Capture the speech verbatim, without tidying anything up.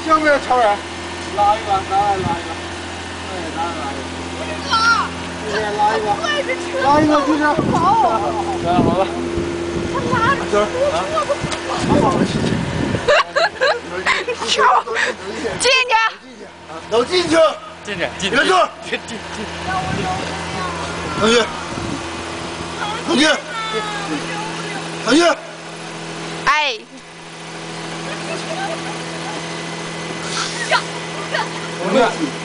想不要超人？拉一个，拿来拉一个，哎，拿来拉一个。拉。对，拉一个。拉一个就是。好。来，好了。他拉着。就是。啊。好好的事情。跳。进去。都进去。进去。进去。别坐。进进进。同学。同学。同学。哎。 同学。